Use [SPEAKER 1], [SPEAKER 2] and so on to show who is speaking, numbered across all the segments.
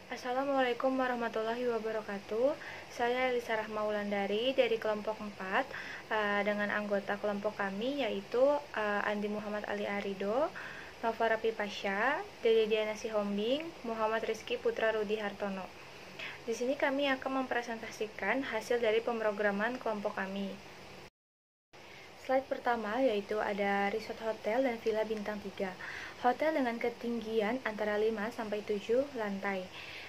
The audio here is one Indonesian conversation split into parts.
[SPEAKER 1] Assalamualaikum warahmatullahi wabarakatuh. Saya Elisa Rahma Wulandari dari kelompok 4 dengan anggota kelompok kami yaitu Andi Muhammad Ali Arido, Nova Rapi Pasha, Dede Diana Sihombing, Muhammad Rizky Putra Rudi Hartono. Di sini kami akan mempresentasikan hasil dari pemrograman kelompok kami. Slide pertama yaitu ada resort hotel dan villa bintang 3. Hotel dengan ketinggian antara 5 sampai 7 lantai.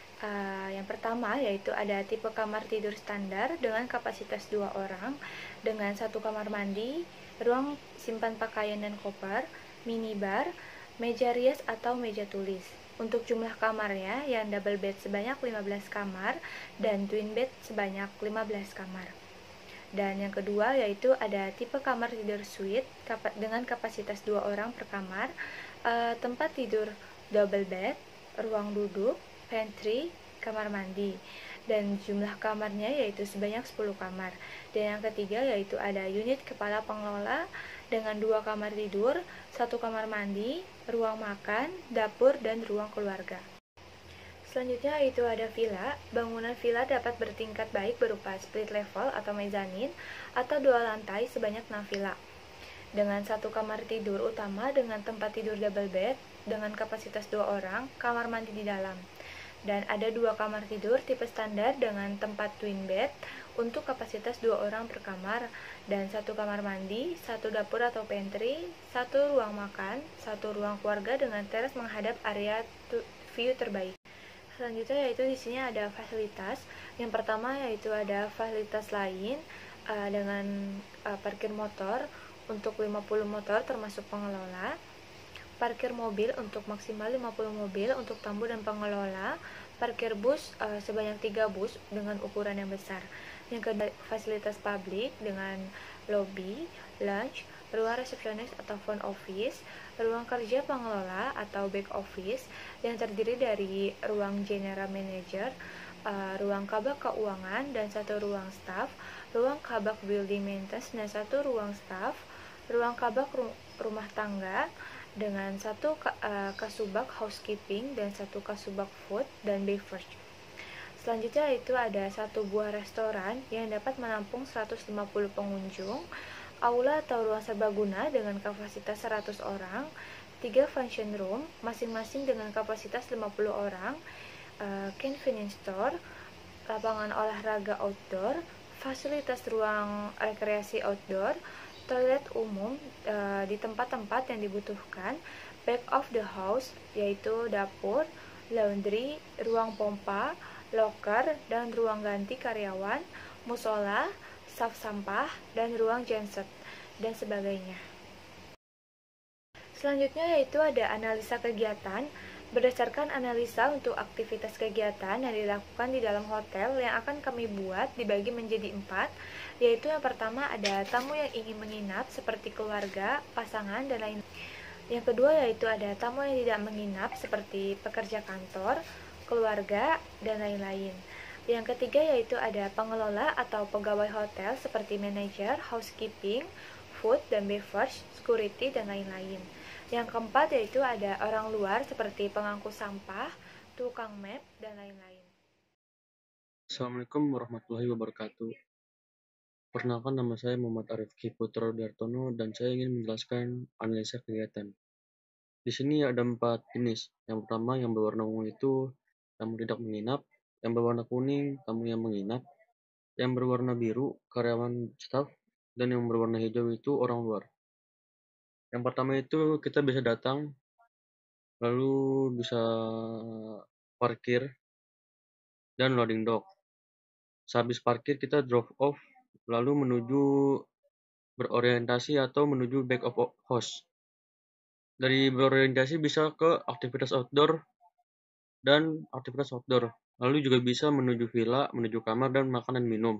[SPEAKER 1] Yang pertama yaitu ada tipe kamar tidur standar dengan kapasitas 2 orang dengan 1 kamar mandi, ruang simpan pakaian dan koper, minibar, meja rias atau meja tulis. Untuk jumlah kamarnya yang double bed sebanyak 15 kamar dan twin bed sebanyak 15 kamar. Dan yang kedua yaitu ada tipe kamar tidur suite dengan kapasitas 2 orang per kamar, tempat tidur double bed, ruang duduk, pantry, kamar mandi. Dan jumlah kamarnya yaitu sebanyak 10 kamar. Dan yang ketiga yaitu ada unit kepala pengelola dengan 2 kamar tidur, 1 kamar mandi, ruang makan, dapur, dan ruang keluarga. Selanjutnya itu ada villa. Bangunan villa dapat bertingkat baik berupa split level atau mezanin atau 2 lantai sebanyak 6 villa. Dengan 1 kamar tidur utama dengan tempat tidur double bed dengan kapasitas 2 orang, kamar mandi di dalam. Dan ada 2 kamar tidur tipe standar dengan tempat twin bed untuk kapasitas 2 orang per kamar dan 1 kamar mandi, 1 dapur atau pantry, 1 ruang makan, 1 ruang keluarga dengan teras menghadap area view terbaik. Selanjutnya yaitu di sini ada fasilitas. Yang pertama yaitu ada fasilitas lain dengan parkir motor untuk 50 motor termasuk pengelola, parkir mobil untuk maksimal 50 mobil untuk tamu dan pengelola, parkir bus sebanyak 3 bus dengan ukuran yang besar. Yang kedua fasilitas publik dengan lobby, lounge, ruang resepsionis atau front office, ruang kerja pengelola atau back office yang terdiri dari ruang general manager, ruang kabak keuangan dan 1 ruang staff, ruang kabak building maintenance dan 1 ruang staff, ruang kabak rumah tangga dengan 1 kasubag housekeeping dan 1 kasubag food dan beverage. Selanjutnya itu ada 1 buah restoran yang dapat menampung 150 pengunjung, aula atau ruang serbaguna dengan kapasitas 100 orang, 3 function room masing-masing dengan kapasitas 50 orang, convenience store, lapangan olahraga outdoor, fasilitas ruang rekreasi outdoor, toilet umum di tempat-tempat yang dibutuhkan, back of the house yaitu dapur, laundry, ruang pompa, loker dan ruang ganti karyawan, musola, saf sampah, dan ruang genset, dan sebagainya. Selanjutnya yaitu ada analisa kegiatan. Berdasarkan analisa untuk aktivitas kegiatan yang dilakukan di dalam hotel yang akan kami buat dibagi menjadi 4, yaitu yang pertama ada tamu yang ingin menginap seperti keluarga, pasangan, dan lain. Yang kedua yaitu ada tamu yang tidak menginap seperti pekerja kantor, keluarga, dan lain-lain. Yang ketiga yaitu ada pengelola atau pegawai hotel seperti manajer, housekeeping, food dan beverage, security, dan lain-lain. Yang keempat yaitu ada orang luar seperti pengangkut sampah, tukang map, dan lain-lain.
[SPEAKER 2] Assalamualaikum warahmatullahi wabarakatuh. Perkenalkan, nama saya Muhammad Arifki Putra Rudi Hartono dan saya ingin menjelaskan analisa kegiatan. Di sini ada 4 jenis. Yang pertama yang berwarna ungu itu tamu tidak menginap, yang berwarna kuning tamu yang menginap, yang berwarna biru karyawan staf, dan yang berwarna hijau itu orang luar. Yang pertama itu kita bisa datang lalu bisa parkir dan loading dock. Sehabis parkir kita drop off lalu menuju berorientasi atau menuju back of house. Dari berorientasi bisa ke aktivitas outdoor dan aktivitas outdoor. Lalu juga bisa menuju villa, menuju kamar, dan makan dan minum.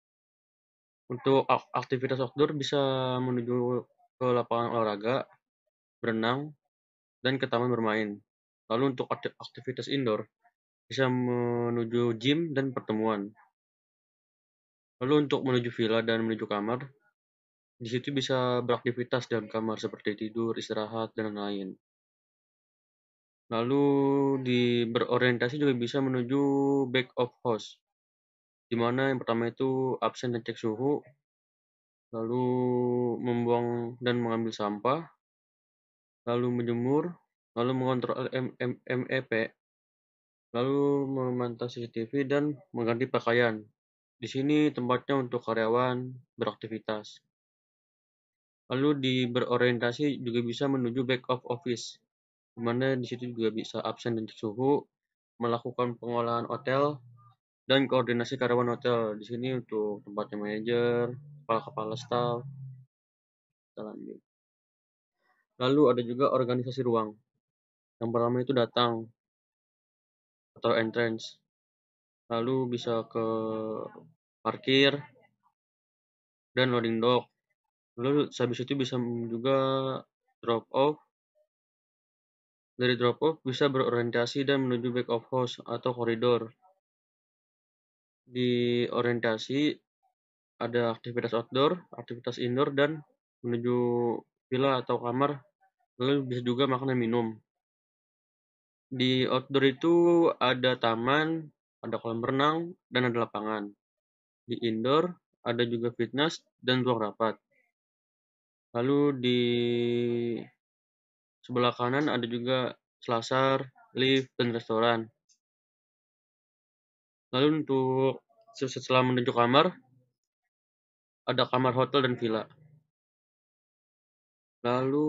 [SPEAKER 2] Untuk aktivitas outdoor bisa menuju ke lapangan olahraga, berenang, dan ke taman bermain. Lalu untuk aktivitas indoor bisa menuju gym dan pertemuan. Lalu untuk menuju villa dan menuju kamar, di situ bisa beraktivitas dalam kamar seperti tidur, istirahat, dan lain-lain. Lalu berorientasi juga bisa menuju back of house, di mana yang pertama itu absen dan cek suhu, lalu membuang dan mengambil sampah, lalu menjemur, lalu mengontrol MEP, lalu memantau CCTV dan mengganti pakaian. Di sini tempatnya untuk karyawan beraktivitas. Lalu berorientasi juga bisa menuju back of office, di mana di situ juga bisa absen dan cek suhu, melakukan pengolahan hotel, dan koordinasi karyawan hotel. Di sini untuk tempatnya manajer, kepala staf, kita lanjut. Lalu ada juga organisasi ruang. Yang pertama itu datang atau entrance. Lalu bisa ke parkir dan loading dock. Lalu habis itu bisa juga drop off. Dari drop off bisa berorientasi dan menuju back of house atau koridor. Di orientasi ada aktivitas outdoor, aktivitas indoor, dan menuju villa atau kamar. Lalu bisa juga makan dan minum. Di outdoor itu ada taman, ada kolam renang, dan ada lapangan. Di indoor ada juga fitness dan ruang rapat. Lalu di sebelah kanan ada juga selasar, lift, dan restoran. Lalu untuk setelah menuju kamar, ada kamar hotel dan villa. Lalu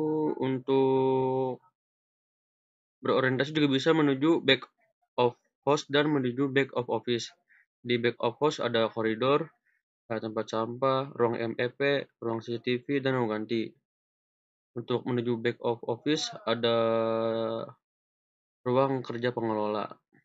[SPEAKER 2] untuk berorientasi juga bisa menuju back of house dan menuju back of office. Di back of house ada koridor, ada tempat sampah, ruang MEP, ruang CCTV, dan ruang ganti. Untuk menuju back of office ada ruang kerja pengelola.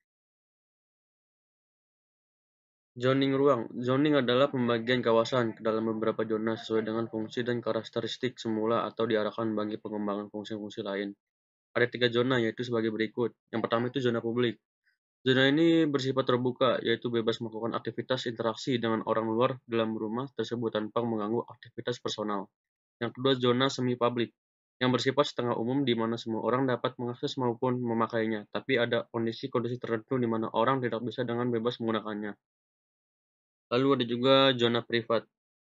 [SPEAKER 2] Zoning ruang. Zoning adalah pembagian kawasan ke dalam beberapa zona sesuai dengan fungsi dan karakteristik semula atau diarahkan bagi pengembangan fungsi-fungsi lain. Ada 3 zona, yaitu sebagai berikut. Yang pertama itu zona publik. Zona ini bersifat terbuka, yaitu bebas melakukan aktivitas interaksi dengan orang luar dalam rumah tersebut tanpa mengganggu aktivitas personal. Yang kedua, zona semi-publik, yang bersifat setengah umum di mana semua orang dapat mengakses maupun memakainya, tapi ada kondisi-kondisi tertentu di mana orang tidak bisa dengan bebas menggunakannya. Lalu ada juga zona privat,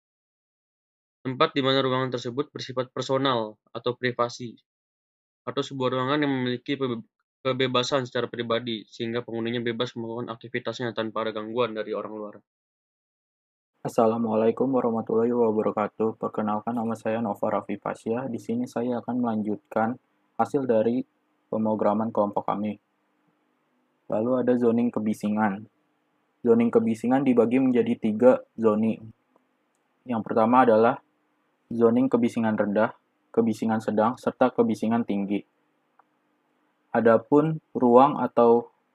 [SPEAKER 2] tempat di mana ruangan tersebut bersifat personal atau privasi, atau sebuah ruangan yang memiliki kebebasan secara pribadi, sehingga penghuninya bebas melakukan aktivitasnya tanpa ada gangguan dari orang luar.
[SPEAKER 3] Assalamualaikum warahmatullahi wabarakatuh. Perkenalkan, nama saya Nova Raffi Pasya. Di sini saya akan melanjutkan hasil dari pemrograman kelompok kami. Lalu ada zoning kebisingan. Zoning kebisingan dibagi menjadi 3 zoning. Yang pertama adalah zoning kebisingan rendah, kebisingan sedang, serta kebisingan tinggi. Adapun ruang atau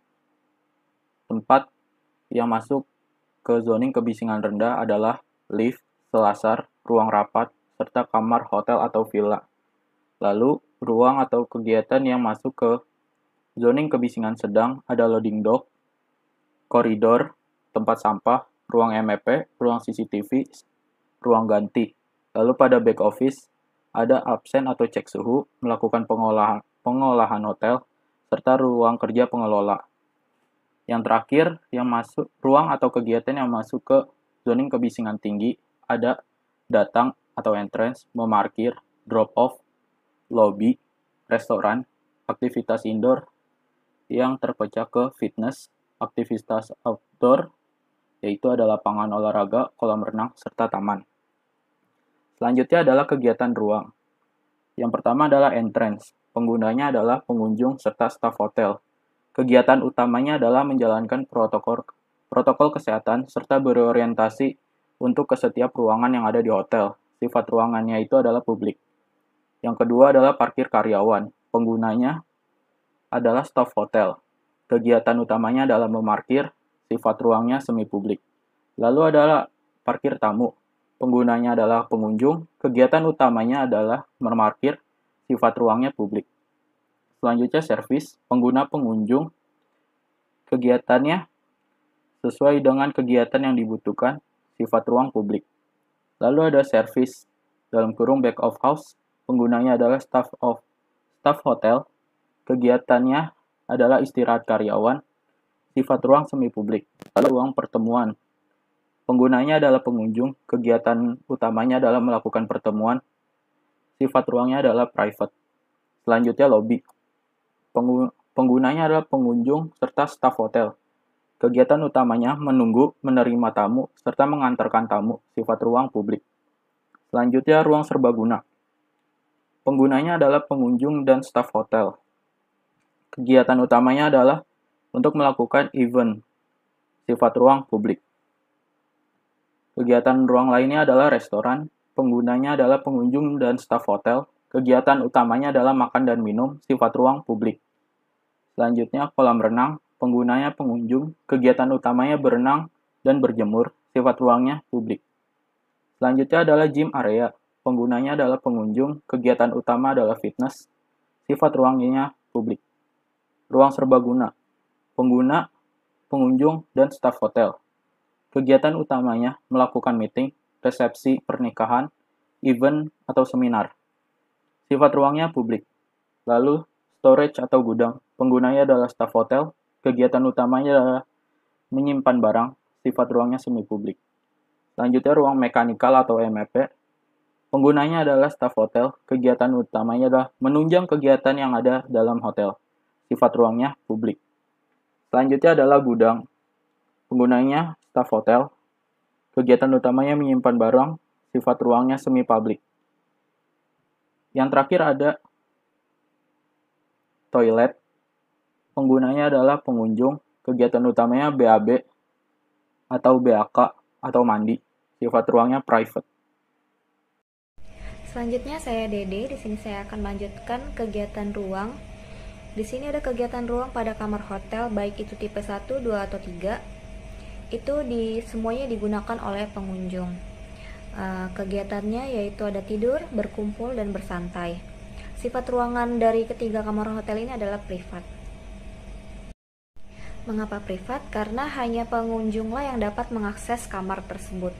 [SPEAKER 3] tempat yang masuk ke zoning kebisingan rendah adalah lift, selasar, ruang rapat, serta kamar hotel atau villa. Lalu, ruang atau kegiatan yang masuk ke zoning kebisingan sedang ada loading dock, koridor, tempat sampah, ruang MEP, ruang CCTV, ruang ganti. Lalu pada back office ada absen atau cek suhu, melakukan pengolahan hotel, serta ruang kerja pengelola. Yang terakhir, yang masuk ruang atau kegiatan yang masuk ke zoning kebisingan tinggi ada datang atau entrance, memarkir, drop off, lobby, restoran, aktivitas indoor yang terpecah ke fitness, aktivitas outdoor yaitu ada lapangan olahraga, kolam renang, serta taman. Selanjutnya adalah kegiatan ruang. Yang pertama adalah entrance. Penggunanya adalah pengunjung serta staf hotel. Kegiatan utamanya adalah menjalankan protokol kesehatan serta berorientasi untuk ke setiap ruangan yang ada di hotel. Sifat ruangannya itu adalah publik. Yang kedua adalah parkir karyawan. Penggunanya adalah staf hotel. Kegiatan utamanya adalah memarkir, sifat ruangnya semi publik. Lalu adalah parkir tamu. Penggunanya adalah pengunjung. Kegiatan utamanya adalah memarkir, sifat ruangnya publik. Selanjutnya servis, pengguna pengunjung, kegiatannya sesuai dengan kegiatan yang dibutuhkan, sifat ruang publik. Lalu ada servis, dalam kurung back of house, penggunanya adalah staff hotel, kegiatannya adalah istirahat karyawan. Sifat ruang semi publik. Lalu ruang pertemuan. Penggunanya adalah pengunjung, kegiatan utamanya adalah melakukan pertemuan. Sifat ruangnya adalah private. Selanjutnya lobby. Penggunanya adalah pengunjung serta staf hotel. Kegiatan utamanya menunggu, menerima tamu, serta mengantarkan tamu. Sifat ruang publik. Selanjutnya ruang serbaguna. Penggunanya adalah pengunjung dan staf hotel. Kegiatan utamanya adalah untuk melakukan event. Sifat ruang publik. Kegiatan ruang lainnya adalah restoran. Penggunanya adalah pengunjung dan staf hotel. Kegiatan utamanya adalah makan dan minum. Sifat ruang publik. Selanjutnya kolam renang. Penggunanya pengunjung. Kegiatan utamanya berenang dan berjemur. Sifat ruangnya publik. Selanjutnya adalah gym area. Penggunanya adalah pengunjung, kegiatan utama adalah fitness, sifat ruangnya publik. Ruang serbaguna, pengguna, pengunjung, dan staf hotel. Kegiatan utamanya melakukan meeting, resepsi, pernikahan, event, atau seminar. Sifat ruangnya publik. Lalu, storage atau gudang, penggunanya adalah staf hotel, kegiatan utamanya adalah menyimpan barang, sifat ruangnya semi publik. Selanjutnya ruang mekanikal atau MEP. Penggunanya adalah staf hotel, kegiatan utamanya adalah menunjang kegiatan yang ada dalam hotel. Sifat ruangnya publik. Selanjutnya adalah gudang. Penggunanya staf hotel, kegiatan utamanya menyimpan barang, sifat ruangnya semi publik. Yang terakhir ada toilet. Penggunanya adalah pengunjung, kegiatan utamanya BAB atau BAK atau mandi. Sifat ruangnya private.
[SPEAKER 4] Selanjutnya saya Dede, di sini saya akan melanjutkan kegiatan ruang. Di sini ada kegiatan ruang pada kamar hotel, baik itu tipe 1, 2, atau 3. Itu semuanya digunakan oleh pengunjung. Kegiatannya yaitu ada tidur, berkumpul, dan bersantai. Sifat ruangan dari ketiga kamar hotel ini adalah privat. Mengapa privat? Karena hanya pengunjunglah yang dapat mengakses kamar tersebut.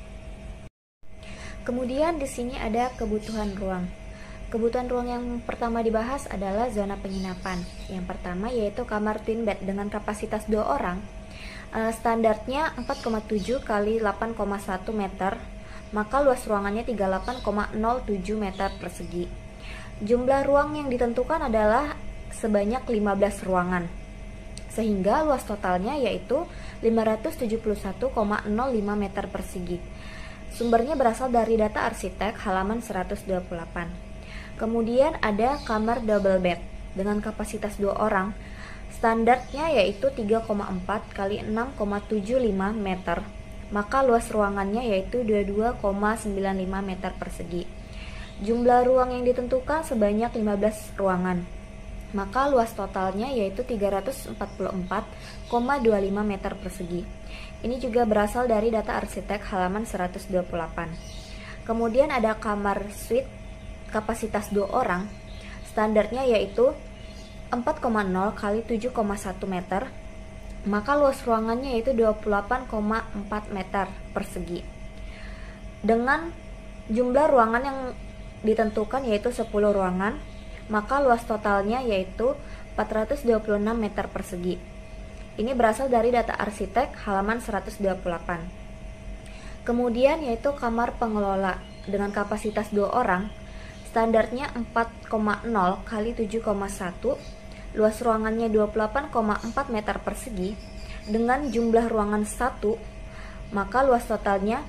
[SPEAKER 4] Kemudian di sini ada kebutuhan ruang. Kebutuhan ruang yang pertama dibahas adalah zona penginapan. Yang pertama yaitu kamar twin bed dengan kapasitas 2 orang. Standarnya 4,7 kali 8,1 meter, maka luas ruangannya 38,07 meter persegi. Jumlah ruang yang ditentukan adalah sebanyak 15 ruangan, sehingga luas totalnya yaitu 571,05 meter persegi. Sumbernya berasal dari data arsitek halaman 128. Kemudian ada kamar double bed dengan kapasitas 2 orang. Standarnya yaitu 3,4 kali 6,75 meter. Maka luas ruangannya yaitu 22,95 meter persegi. Jumlah ruang yang ditentukan sebanyak 15 ruangan. Maka luas totalnya yaitu 344,25 meter persegi. Ini juga berasal dari data arsitek halaman 128. Kemudian ada kamar suite kapasitas 2 orang. Standarnya yaitu 4,0 kali 7,1 meter. Maka luas ruangannya yaitu 28,4 meter persegi. Dengan jumlah ruangan yang ditentukan yaitu 10 ruangan, maka luas totalnya yaitu 426 meter persegi. Ini berasal dari data arsitek halaman 128. Kemudian yaitu kamar pengelola dengan kapasitas 2 orang. Standarnya 4,0 kali 7,1. Luas ruangannya 28,4 meter persegi. Dengan jumlah ruangan 1, maka luas totalnya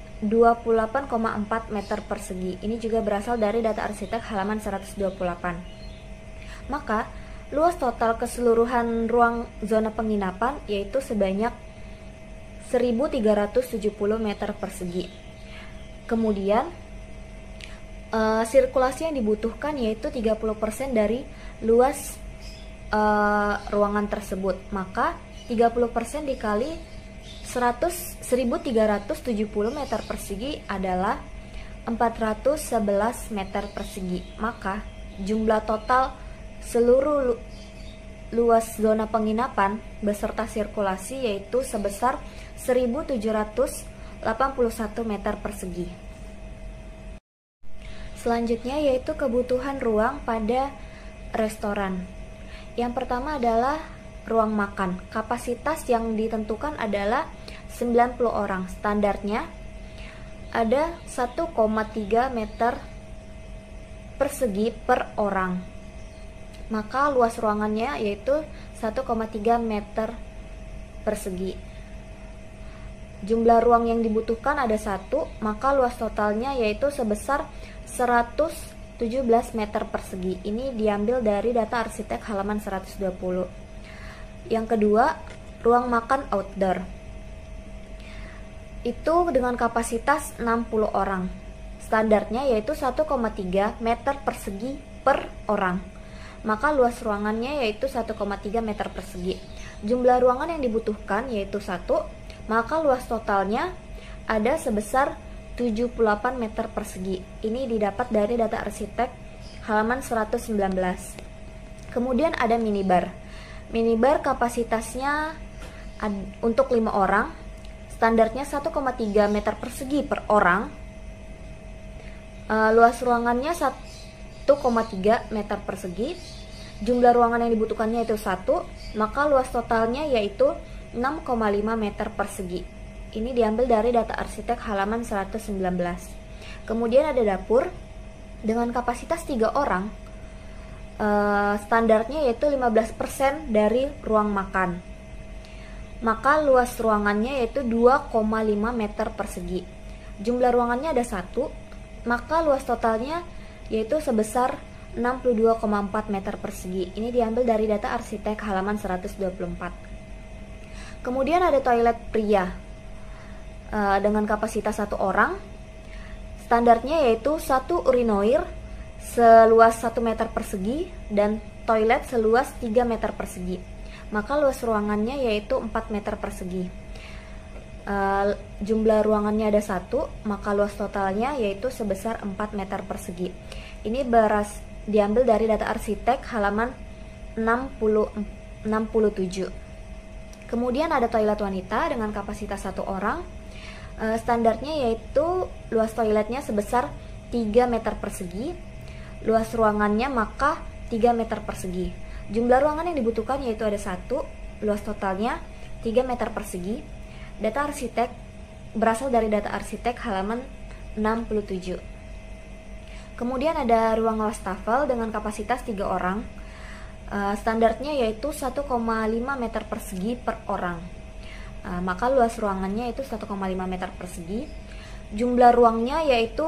[SPEAKER 4] 28,4 meter persegi. Ini juga berasal dari data arsitek halaman 128. Maka luas total keseluruhan ruang zona penginapan yaitu sebanyak 1.370 meter persegi. Kemudian sirkulasi yang dibutuhkan yaitu 30% dari luas ruangan tersebut. Maka 30% dikali 1.370 meter persegi adalah 411 meter persegi. Maka jumlah total seluruh luas zona penginapan beserta sirkulasi yaitu sebesar 1.781 meter persegi. Selanjutnya yaitu kebutuhan ruang pada restoran. Yang pertama adalah ruang makan. Kapasitas yang ditentukan adalah 90 orang. Standarnya ada 1,3 meter persegi per orang. Maka luas ruangannya yaitu 1,3 meter persegi. Jumlah ruang yang dibutuhkan ada 1, maka luas totalnya yaitu sebesar 117 meter persegi. Ini diambil dari data arsitek halaman 120. Yang kedua, ruang makan outdoor. Itu dengan kapasitas 60 orang. Standarnya yaitu 1,3 meter persegi per orang. Maka luas ruangannya yaitu 1,3 meter persegi. Jumlah ruangan yang dibutuhkan yaitu 1, maka luas totalnya ada sebesar 78 meter persegi. Ini didapat dari data arsitek halaman 119. Kemudian ada minibar. Minibar kapasitasnya untuk 5 orang. Standarnya 1,3 meter persegi per orang. Luas ruangannya 1,3 meter persegi. Jumlah ruangan yang dibutuhkannya itu 1, maka luas totalnya yaitu 6,5 meter persegi. Ini diambil dari data arsitek halaman 119. Kemudian ada dapur dengan kapasitas 3 orang. Standarnya yaitu 15% dari ruang makan. Maka luas ruangannya yaitu 2,5 meter persegi. Jumlah ruangannya ada 1, maka luas totalnya yaitu sebesar 62,4 meter persegi. Ini diambil dari data arsitek halaman 124. Kemudian ada toilet pria dengan kapasitas 1 orang. Standarnya yaitu 1 urinoir seluas 1 meter persegi dan toilet seluas 3 meter persegi. Maka luas ruangannya yaitu 4 meter persegi. Jumlah ruangannya ada 1, maka luas totalnya yaitu sebesar 4 meter persegi. Ini diambil dari data arsitek halaman 67. Kemudian ada toilet wanita dengan kapasitas 1 orang. Standarnya yaitu luas toiletnya sebesar 3 meter persegi. Luas ruangannya maka 3 meter persegi. Jumlah ruangan yang dibutuhkan yaitu ada 1, luas totalnya 3 meter persegi. Data arsitek berasal dari data arsitek halaman 67. Kemudian ada ruang wastafel dengan kapasitas 3 orang. Standarnya yaitu 1,5 meter persegi per orang. Maka luas ruangannya itu 1,5 meter persegi. Jumlah ruangnya yaitu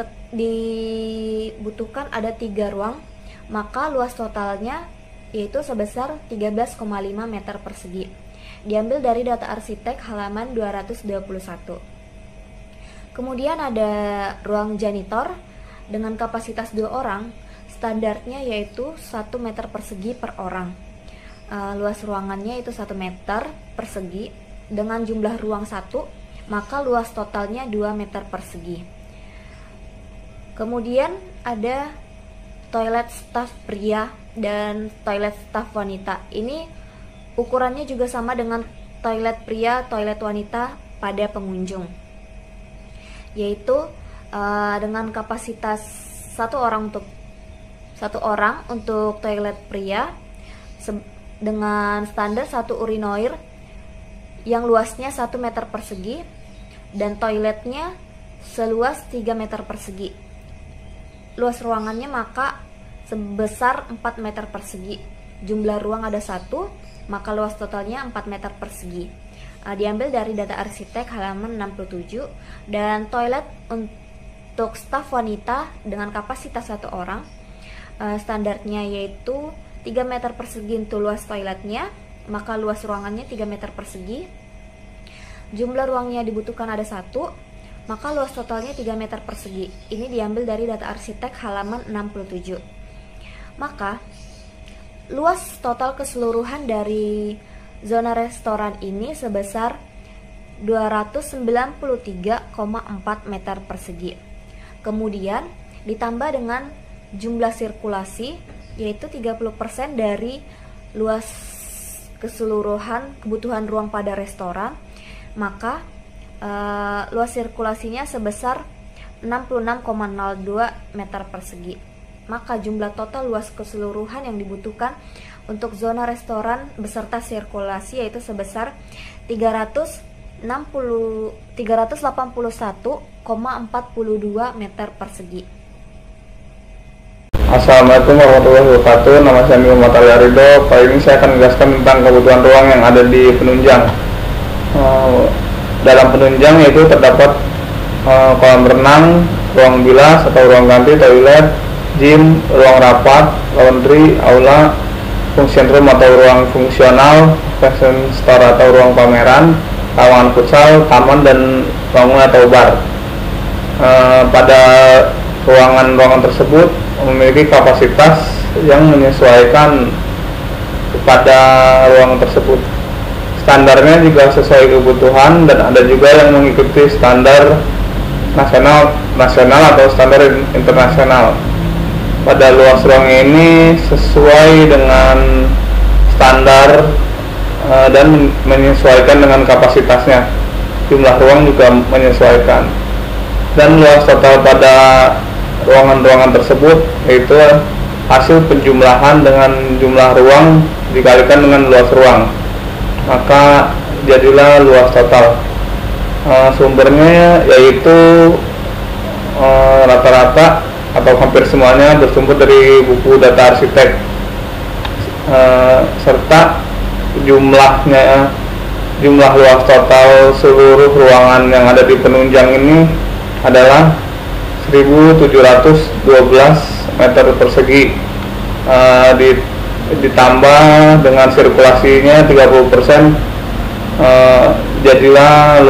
[SPEAKER 4] dibutuhkan ada 3 ruang. Maka luas totalnya yaitu sebesar 13,5 meter persegi. Diambil dari data arsitek halaman 221. Kemudian ada ruang janitor dengan kapasitas 2 orang. Standarnya yaitu 1 meter persegi per orang. Luas ruangannya itu 1 meter persegi dengan jumlah ruang 1, maka luas totalnya 2 meter persegi. Kemudian ada toilet staf pria dan toilet staf wanita. Ini ukurannya juga sama dengan toilet pria, toilet wanita pada pengunjung, yaitu dengan kapasitas 1 orang untuk toilet pria dengan standar 1 urinoir yang luasnya 1 meter persegi dan toiletnya seluas 3 meter persegi. Luas ruangannya maka sebesar 4 meter persegi. Jumlah ruang ada 1, maka luas totalnya 4 meter persegi. Diambil dari data arsitek halaman 67. Dan toilet untuk staf wanita dengan kapasitas 1 orang, standarnya yaitu 3 meter persegi untuk luas toiletnya, maka luas ruangannya 3 meter persegi. Jumlah ruangnya dibutuhkan ada 1, maka luas totalnya 3 meter persegi. Ini diambil dari data arsitek halaman 67. Maka luas total keseluruhan dari zona restoran ini sebesar 293,4 meter persegi. Kemudian ditambah dengan jumlah sirkulasi yaitu 30% dari luas keseluruhan kebutuhan ruang pada restoran, maka luas sirkulasinya sebesar 66,02 meter persegi. Maka jumlah total luas keseluruhan yang dibutuhkan untuk zona restoran beserta sirkulasi yaitu sebesar 381,42 meter persegi.
[SPEAKER 5] Assalamualaikum warahmatullahi wabarakatuh. Nama saya Muhammad Ali Arido. Kali ini saya akan menjelaskan tentang kebutuhan ruang yang ada di penunjang. Dalam penunjang yaitu terdapat kolam renang, ruang bilas atau ruang ganti, toilet, gym, ruang rapat, laundry, aula, function room atau ruang fungsional, fashion store atau ruang pameran, lapangan futsal, taman, dan bangunan atau bar. Pada ruangan-ruangan tersebut memiliki kapasitas yang menyesuaikan kepada ruangan tersebut. Standarnya juga sesuai kebutuhan dan ada juga yang mengikuti standar nasional atau standar internasional. Pada luas ruang ini sesuai dengan standar dan menyesuaikan dengan kapasitasnya. Jumlah ruang juga menyesuaikan. Dan luas total pada ruangan-ruangan tersebut yaitu hasil penjumlahan dengan jumlah ruang dikalikan dengan luas ruang, maka jadilah luas total. Sumbernya yaitu rata-rata atau hampir semuanya bersumber dari buku data arsitek, serta jumlah luas total seluruh ruangan yang ada di penunjang ini adalah 1712 meter persegi, ditambah dengan sirkulasinya 30%, jadilah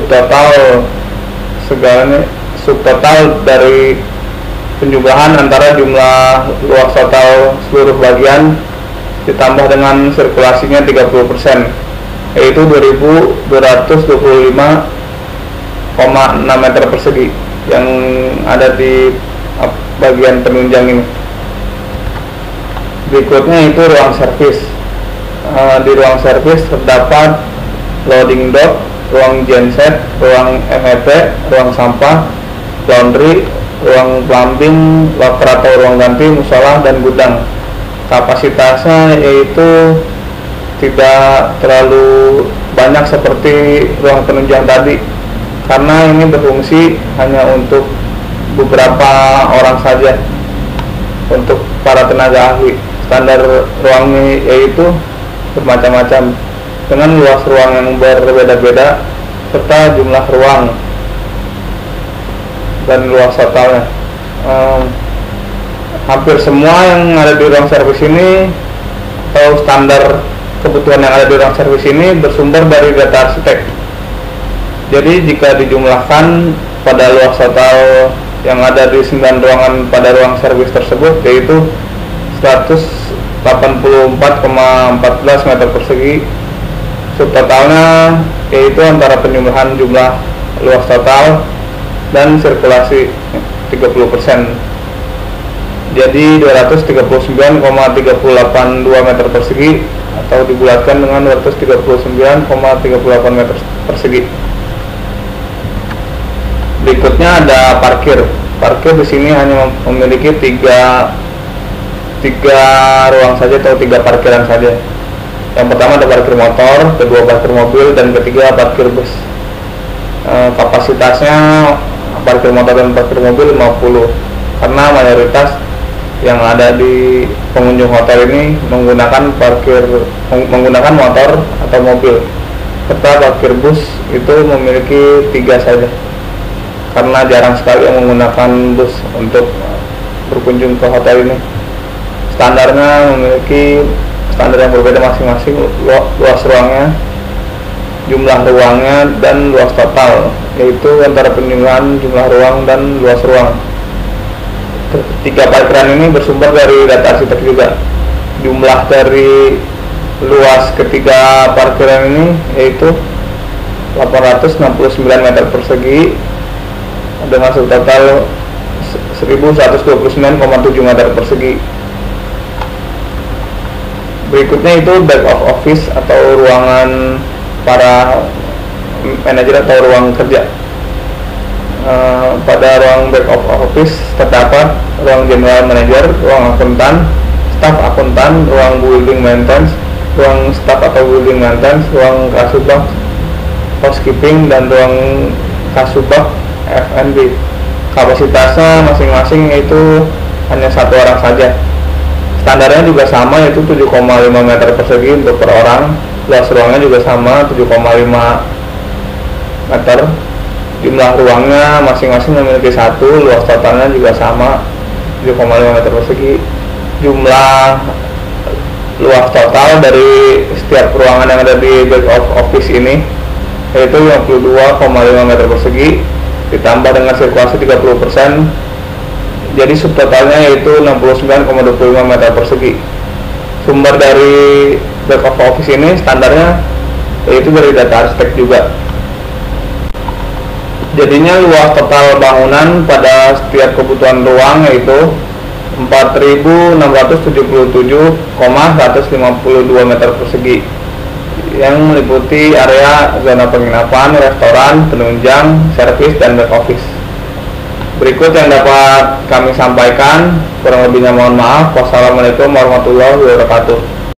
[SPEAKER 5] subtotal dari penjumlahan antara jumlah luas total seluruh bagian ditambah dengan sirkulasinya 30%, yaitu 2225,6 meter persegi yang ada di bagian penunjang ini. Berikutnya itu ruang servis. Di ruang servis terdapat loading dock, ruang genset, ruang MEP, ruang sampah, laundry, ruang plumbing, locker atau ruang ganti, musola, dan gudang. Kapasitasnya yaitu tidak terlalu banyak seperti ruang penunjang tadi, karena ini berfungsi hanya untuk beberapa orang saja, untuk para tenaga ahli. Standar ruangnya yaitu bermacam-macam dengan luas ruang yang berbeda-beda serta jumlah ruang dan luas totalnya. Hampir semua yang ada di ruang servis ini atau standar kebutuhan yang ada di ruang servis ini bersumber dari data arsitek. Jadi jika dijumlahkan pada luas total yang ada di 9 ruangan pada ruang servis tersebut yaitu 184,14 meter persegi, subtotalnya yaitu antara penjumlahan jumlah luas total dan sirkulasi 30%, jadi 239,382 meter persegi atau dibulatkan dengan 239,38 meter persegi. Berikutnya ada parkir. Parkir di sini hanya memiliki tiga ruang saja atau 3 parkiran saja. Yang pertama ada parkir motor, kedua parkir mobil, dan ketiga parkir bus. Kapasitasnya parkir motor dan parkir mobil 50, karena mayoritas yang ada di pengunjung hotel ini menggunakan motor atau mobil. Serta parkir bus itu memiliki 3 saja, karena jarang sekali yang menggunakan bus untuk berkunjung ke hotel ini. Standarnya memiliki standar yang berbeda masing-masing, luas ruangnya, jumlah ruangnya, dan luas total, yaitu antara penjumlahan jumlah ruang dan luas ruang. 3 parkiran ini bersumber dari data arsitek juga. Jumlah dari luas ketiga parkiran ini yaitu 869 meter persegi dengan subtotal 1129,7 meter persegi. Berikutnya itu back of office atau ruangan para manajer atau ruang kerja. Pada ruang back of office terdapat ruang general manager, ruang akuntan, staf akuntan, ruang building maintenance, ruang staf atau building maintenance, ruang kasubag housekeeping, dan ruang kasubag F&B. Kapasitasnya masing-masing itu hanya 1 orang saja. Standarnya juga sama, yaitu 7,5 meter persegi untuk per orang. Luas ruangnya juga sama, 7,5 meter. Jumlah ruangnya masing-masing memiliki 1, luas totalnya juga sama, 7,5 meter persegi. Jumlah luas total dari setiap ruangan yang ada di back office ini yaitu 52,5 meter persegi, ditambah dengan sirkulasi 30%, jadi subtotalnya yaitu 69,25 meter persegi. Sumber dari back office ini standarnya yaitu dari data arsitek juga. Jadinya luas total bangunan pada setiap kebutuhan ruang yaitu 4.677,152 meter persegi, yang meliputi area zona penginapan, restoran, penunjang, servis, dan back office. Berikut yang dapat kami sampaikan, kurang lebihnya mohon maaf. Wassalamualaikum warahmatullahi wabarakatuh.